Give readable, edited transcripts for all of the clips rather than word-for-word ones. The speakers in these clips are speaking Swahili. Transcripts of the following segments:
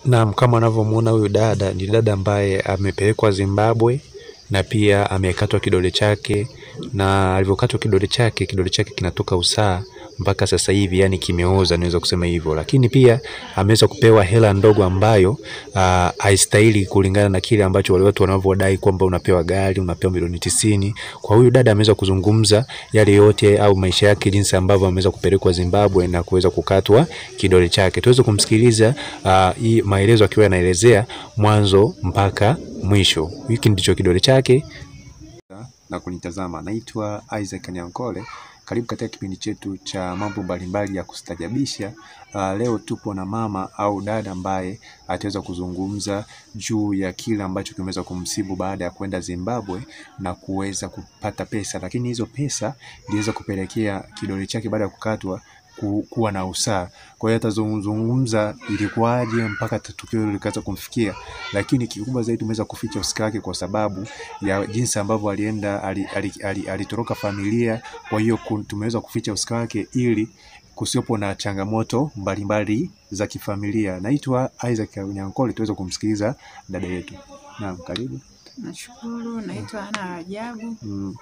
Naam, kama unavyomuona huyu dada ni dada ambaye amepelekwa Zimbabwe na pia amekatwa kidole chake, na alivyokatwa kidole chake kinatoka usaha mpaka sasa hivi, yani kimeoza, naweza kusema hivyo. Lakini pia ameweza kupewa hela ndogo ambayo haistahili kulingana na kile ambacho wale watu wanavyodai kwamba unapewa gari, unapewa milioni 90. Kwa huyu dada ameweza kuzungumza yale yote au maisha yake jinsi ambavyo ameweza kupelekwa Zimbabwe na kuweza kukatwa kidole chake. Tuweze kumsikiliza hii maelezo akiwa anaelezea mwanzo mpaka mwisho. Hiki ndicho kidole chake. Na kunitazama, naitwa Isaac Nyankole. Karibu katika kipindi chetu cha mambo mbalimbali ya kustajabisha. Leo tupo na mama au dada ambaye ataweza kuzungumza juu ya kile ambacho kimeweza kumsibu baada ya kwenda Zimbabwe na kuweza kupata pesa, lakini hizo pesa iliweza kupelekea kidole chake baada ya kukatwa kuwa na usaha. Kwa hiyo atazungumza ilikuwaje mpaka tukio hilo likaanza kumfikia, lakini kikubwa zaidi tumeweza kuficha usika wake kwa sababu ya jinsi ambavyo alienda alitoroka familia. Kwa hiyo tumeweza kuficha usika wake ili kusiopo na changamoto mbalimbali za kifamilia. Naitwa Isaac Nyankole, tuweze kumsikiliza dada yetu. Naam, karibu. Nashukuru. Naitwa Ana Rajabu.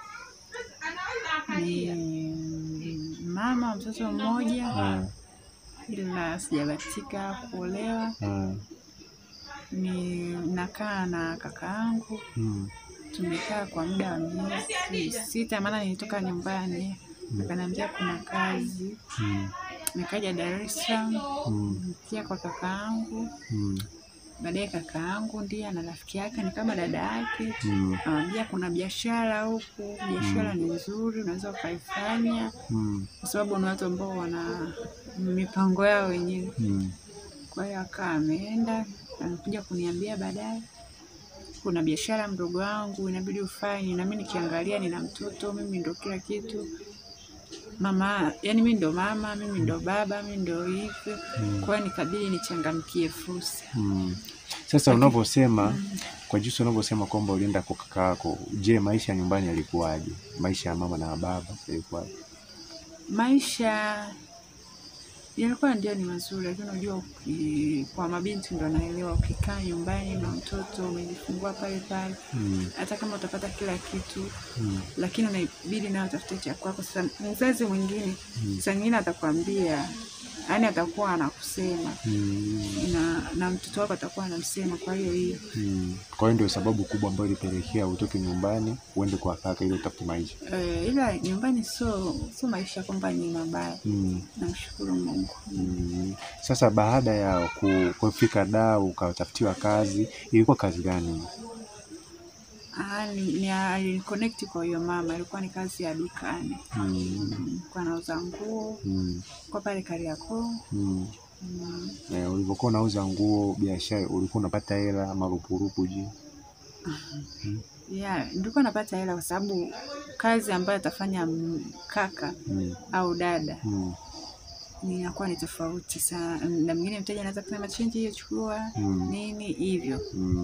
Ni mama mtoto mmoja, ila sijabahatika kuolewa. Ni nakaa na kaka yangu. Tumekaa kwa muda wa miezi 6, maana nilitoka nyumbani akaniambia kuna kazi. Nikaja Dar es Salaam pia kwa kaka yangu. Baadaye kaka yangu ndiye na rafiki yake ni kama dada yake. Anambia kuna biashara huku, biashara ni nzuri, unaweza ukaifanya. Kwa sababu ni watu ambao wana mipango yao wenyewe. Kwa hiyo akawa ameenda, anakuja kuniambia baadaye kuna biashara mdogo wangu inabidi ufanye, na mimi nikiangalia nina mtoto, mimi ndo kila kitu. Mama, yani mimi ndo mama, mimi ndo baba, mimi ndo hivyo. Kwa hiyo nikabidi nichangamkie fursa. Sasa unavyosema kwa jinsi unavyosema kwamba ulienda kwa kaka yako, je, maisha nyumbani yalikuwaje? Maisha ya mama na baba yalikuwaje? Maisha yalikuwa ndio ni mazuri, lakini unajua kwa mabinti ndio naelewa, ukikaa nyumbani na mtoto umejifungua pale pale, hata kama utapata kila kitu, lakini unabidi na utafute cha kwako. Sasa mzazi mwingine saa nyingine atakwambia, yani atakuwa anakusema na mtoto wako atakuwa anamsema. Kwa hiyo kwa hiyo ndio sababu kubwa ambayo ilipelekea utoke nyumbani uende kwa kaka ili utafute maisha. Ila nyumbani sio maisha kwamba ni mabaya. Namshukuru Mungu. Sasa baada ya kufika Dar ukatafutiwa kazi, ilikuwa kazi gani? Ni connect kwa hiyo mama, ilikuwa ni kazi ya dukani. Kwa nauza nguo kwa pale Kariakoo. Ulivyokuwa unauza nguo, biashara, ulikuwa unapata hela marupurupu je? Nilikuwa napata hela kwa sababu kazi ambayo atafanya kaka au dada inakuwa ni tofauti sana. Na mwingine mteja anaweza kusema change hiyo chukua nini hivyo.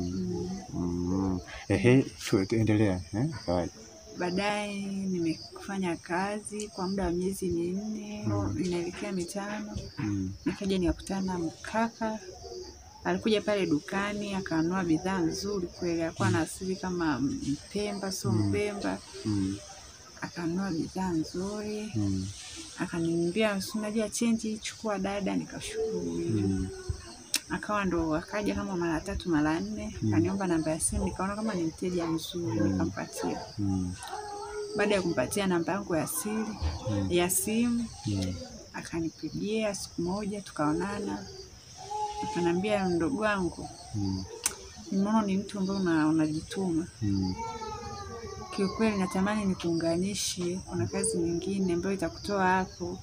Endelea. Baadaye nimefanya kazi kwa muda wa miezi 4 inaelekea 5. Nikaja nikakutana mkaka, alikuja pale dukani akanunua bidhaa nzuri kweli, alikuwa na asili kama Mpemba, sio Mpemba. Akanunua bidhaa nzuri, akaniambia unajua change chukua dada. Nikashukuru. Akawa ndo akaja kama mara 3 mara 4, akaniomba namba ya simu, nikaona kama ni mteja mzuri, nikampatia. Baada ya kumpatia namba yangu ya siri ya simu, akanipigia siku moja tukaonana. Akaniambia mdogo wangu, nimeona ni mtu ambaye unajituma. Kiukweli natamani nikuunganishe, kuna kazi nyingine ambayo itakutoa hapo.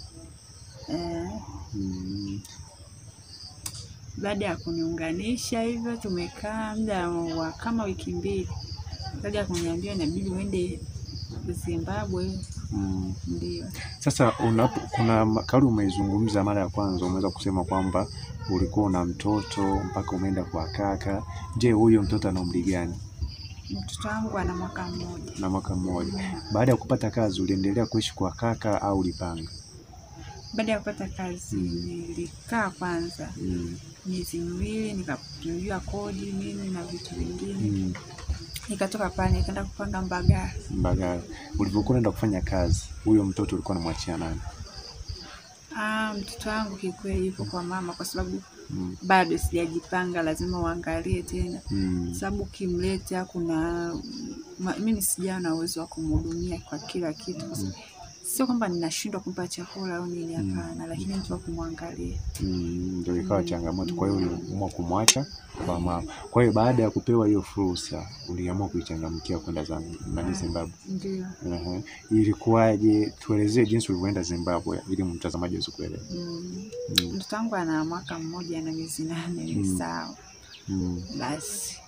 Baada ya kuniunganisha hivyo tumekaa muda wa kama wiki 2. Baada ya kuniambia inabidi uende Zimbabwe. Ndio. Sasa kuna kauli umeizungumza mara ya kwanza, umeweza kusema kwamba ulikuwa una mtoto mpaka umeenda kwa kaka. Je, huyo mtoto ana umri gani? Mtoto wangu ana mwaka 1. Na mwaka 1. Baada ya kupata kazi uliendelea kuishi kwa kaka au ulipanga? Baada ya kupata kazi nilikaa kwanza. miezi miwili, nikapimiwa kodi nini na vitu vingine. Nikatoka pale nikaenda kupanga Mbagala. Mbagala. Ulivyokuwa unaenda kufanya kazi, huyo mtoto ulikuwa unamwachia nani? Mtoto wangu kikweli yupo kwa mama kwa sababu bado sijajipanga, lazima uangalie tena. Sababu kimleta mimi sijawa na uwezo wa kumhudumia kwa kila kitu. Sio kwamba ninashindwa kumpa chakula au nini, hapana, lakini mtu wa kumwangalia. Ndio ikawa changamoto. Kwa hiyo uliamua kumwacha kwa mama. Kwa hiyo baada ya kupewa hiyo fursa, uliamua kuichangamkia kwenda Zimbabwe. Ndio. Ilikuwaje? Tuelezee jinsi ulivyoenda Zimbabwe ili mtazamaji aweze kuelewa. Mtoto wangu ana mwaka mmoja na miezi 8 sawa. Basi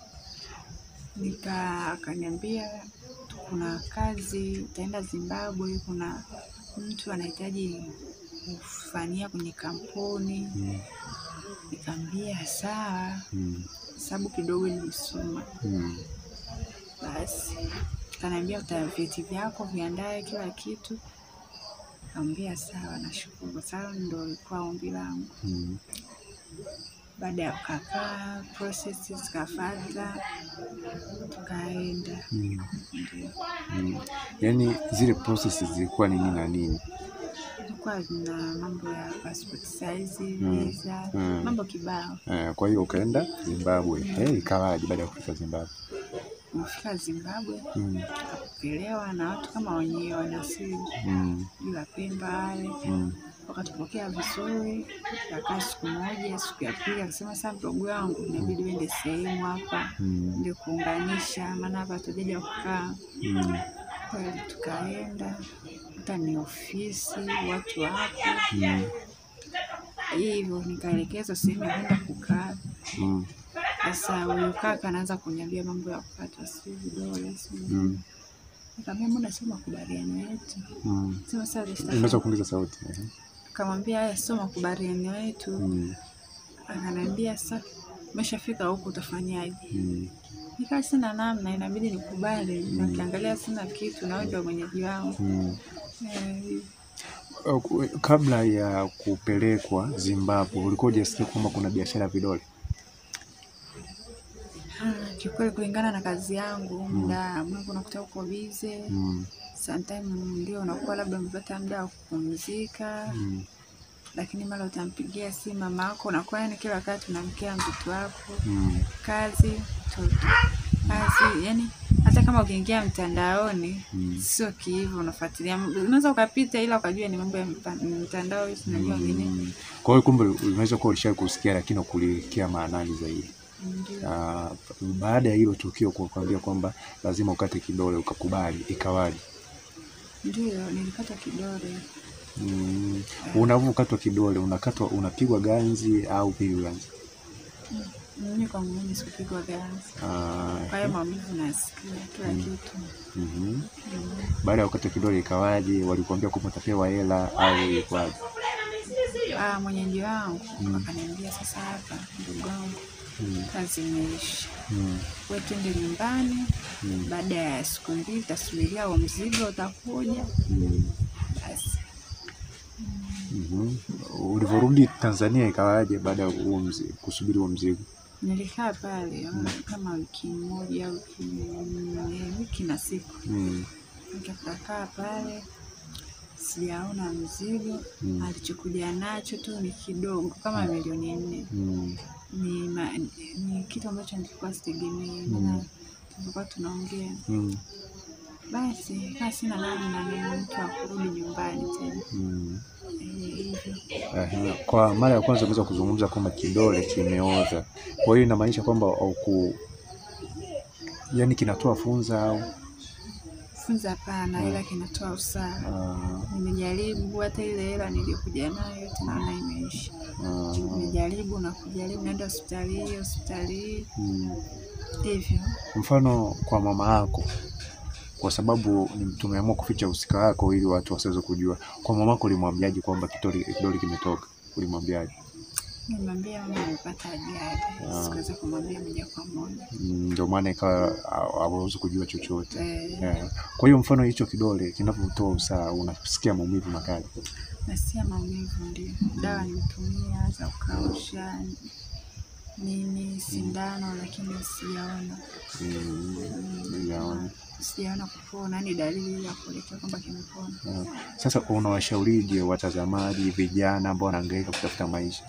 akaniambia kuna kazi utaenda Zimbabwe, kuna mtu anahitaji kufanyia kwenye kampuni. Nikamwambia sawa, sababu kidogo nilisoma. Basi akaniambia vyeti vyako viandae kila kitu. Nikamwambia sawa, nashukuru. Sawa, ndio ilikuwa ombi langu. Baada ya kukaa process zikafuata, tukaenda. Yaani zile process zilikuwa ni nini na nini? Ilikuwa na mambo ya passport size, visa, mambo kibao. Kwa hiyo ukaenda Zimbabwe. Ikawaje baada ya kufika Zimbabwe? Kufika Zimbabwe, tukapokelewa na watu kama wenyewe wanasili. Bila Pemba wale. Wakatupokea vizuri. Tukakaa siku moja, siku ya pili akasema sasa mdogo wangu inabidi uende sehemu hapa ndio kuunganisha, maana hapa hatujaja kukaa. Kwa hiyo tukaenda, hata ni ofisi, watu hapo. Hivyo nikaelekezwa sehemu ya kwenda kukaa. Sasa huyo kaka anaanza kuniambia mambo ya kupata vidole. Nikamwambia mbona sio makubaliano yetu? Sema sasa unaweza kuongeza sauti. Nikamwambia haya sio makubaliano yetu. Akaniambia sasa umeshafika huko utafanyaje? Nikaa sina namna, inabidi nikubali. Nikiangalia sina kitu na wewe ndio mwenyeji wangu. Kabla ya kupelekwa Zimbabwe ulikuwa hujasikia kwamba kuna biashara ya vidole? Kikweli kulingana na kazi yangu, muda mwingi unakuta uko busy. Sometimes ndio unakuwa labda umepata muda wa kupumzika. Lakini mara utampigia simu mama yako, unakuwa yani kila wakati unamkia mtoto wako. Kazi, yani hata kama ukiingia mtandaoni sio hivyo unafuatilia. Unaweza ukapita ila ukajua ni mambo ya mtandao hizo unajua wengine. Kwa hiyo kumbe unaweza kuwa ulishakusikia lakini kulikia maanani zaidi. Baada ya hilo tukio kukwambia kwamba lazima ukate kidole ukakubali, ikawaje? Ndio, nilikata kidole. Unavokatwa kidole, unapigwa ganzi au pigwa ganzi? Mimi kwa mimi sikupigwa ganzi. Kwa hiyo maumivu nasikia kila kitu. Baada ya kukata kidole ikawaje? Walikuambia kwamba utapewa hela au ilikuwaje? Mwenyeji wangu akaniambia sasa hapa ndugu wangu kazi imeisha. Wewe twende nyumbani. Baada ya siku 2 utasubiria huo mzigo utakuja. Basi. Ulivyorudi Tanzania ikawaje baada ya kusubiri huo mzigo? Nilikaa pale kama wiki moja au wiki na siku. Nikakaa pale sijaona mzigo. Alichokuja nacho tu ni kidogo kama milioni 4. Ni kitu ambacho nilikuwa sitegemei, maana tulikuwa tunaongea. Basi sina namna mtu kurudi nyumbani tena. Kwa mara ya kwanza unaweza kuzungumza kwamba kidole kimeoza. Kwa hiyo inamaanisha kwamba yani kinatoa funza au funza? Hapana, ila kinatoa usaha. Nimejaribu hata ile hela niliyokuja nayo tena imeisha. Nimejaribu na kujaribu, naenda hospitali hivyo. Mfano kwa mama yako, kwa sababu tumeamua kuficha usika wako ili watu wasiweze kujua. Kwa mama yako ulimwambiaje kwamba kidole kimetoka? Ulimwambiaje? Nilimwambia mama amepata ajali. Sikuweza kumwambia moja kwa moja. Ndio maana ikawa hawezi kujua chochote. Kwa hiyo mfano hicho kidole kinapotoa usaha unasikia maumivu makali? Nasikia maumivu ndio. Dawa nimetumia za kukausha nini sindano, lakini sijaona. Sijaona kupona, ni dalili ya kuelekea kwamba kimepona. Sasa unawashaurije watazamaji vijana ambao wanahangaika kutafuta maisha?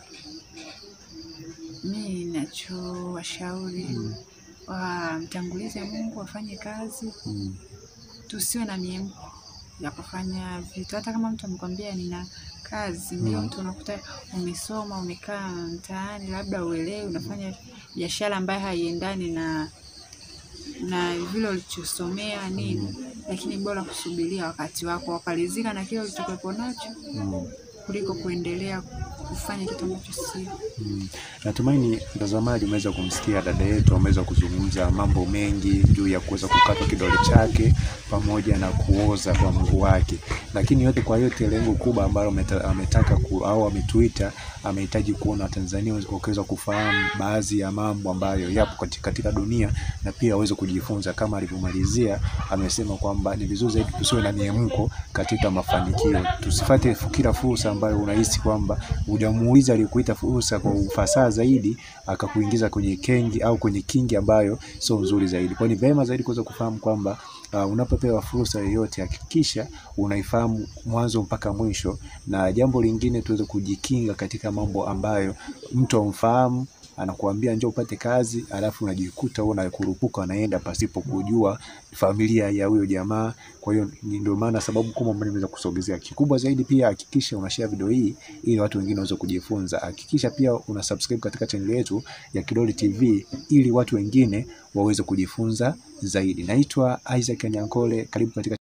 Mimi ninachowashauri wamtangulize Mungu, wafanye kazi. Tusiwe na miemko ya kufanya vitu. Hata kama mtu amekwambia nina kazi, ndio mtu unakuta umesoma, umekaa mtaani, labda uelewi, unafanya biashara ambayo haiendani na vile ulichosomea nini, lakini bora kusubiria wakati wako wakalizika na kile ulichokuwa nacho kuliko kuendelea kufanya kitu ambacho sio. Natumaini mtazamaji umeweza kumsikia dada yetu, ameweza kuzungumza mambo mengi juu ya kuweza kukatwa kidole chake pamoja na kuoza kwa mguu wake. Lakini yote kwa yote, lengo kubwa ambalo ametaka au ametuita, amehitaji kuona Tanzania waweza kufahamu baadhi ya mambo ambayo yapo katika dunia, na pia waweze kujifunza. Kama alivyomalizia, amesema kwamba ni vizuri zaidi tusiwe na miemko katika mafanikio. Tusifuate kila fursa ambayo unahisi kwamba hujamuuliza aliyekuita fursa kwa ufasaha zaidi, akakuingiza kwenye kengi au kwenye kingi ambayo sio nzuri zaidi. Kwa ni vema zaidi kuweza kufahamu kwamba unapopewa fursa yoyote, hakikisha unaifahamu mwanzo mpaka mwisho. Na jambo lingine, tuweze kujikinga katika mambo ambayo mtu amfahamu anakuambia njoo upate kazi, alafu unajikuta unakurupuka anaenda pasipo kujua familia ya huyo jamaa. Kwa hiyo ndio maana sababu kubwa ambayo nimeweza kusogezea. Kikubwa zaidi pia, hakikisha unashare video hii ili watu wengine waweze kujifunza. Hakikisha pia una subscribe katika channel yetu ya Kidoli TV ili watu wengine waweze kujifunza zaidi. Naitwa Isaac Nyankole, karibu katika